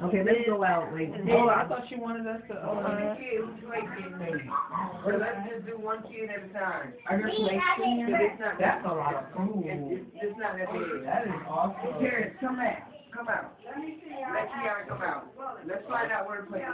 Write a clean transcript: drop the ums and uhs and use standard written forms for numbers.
Okay, let's go out, ladies. Oh, I thought she wanted us to. Well, let's just do one kid at a time. I just make It's not That's a lot of food. It's not that big. That is awesome. Terrence, come out. Come out. Let Kiara come out. Let's find out where to play.